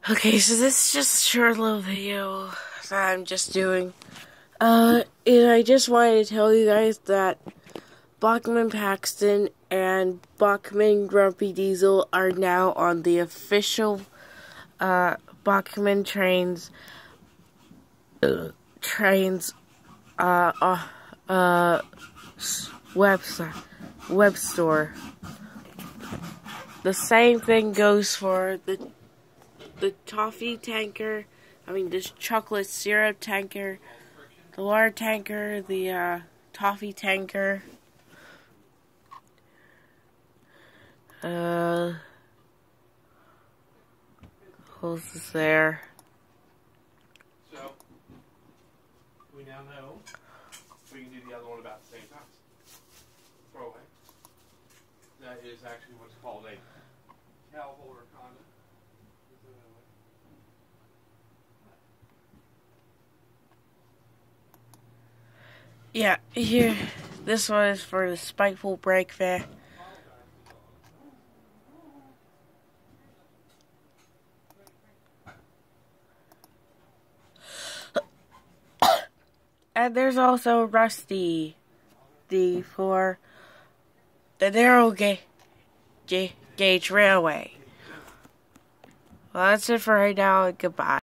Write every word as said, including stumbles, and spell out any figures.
Okay, so this is just a short little video that I'm just doing. Uh, and I just wanted to tell you guys that Bachmann Paxton and Bachmann Grumpy Diesel are now on the official uh, Bachmann Trains uh, Trains uh, uh, uh, website web store. The same thing goes for the the toffee tanker, I mean this chocolate syrup tanker, the water tanker, the uh, toffee tanker, uh, what else is there? So, we now know we can do the other one about the same time. Throw away. That is actually what's called a cow holder condom. Yeah, here, this one is for the spiteful brake fan. And there's also Rusty, the for the narrow ga ga gauge railway. Well, that's it for right now. Goodbye.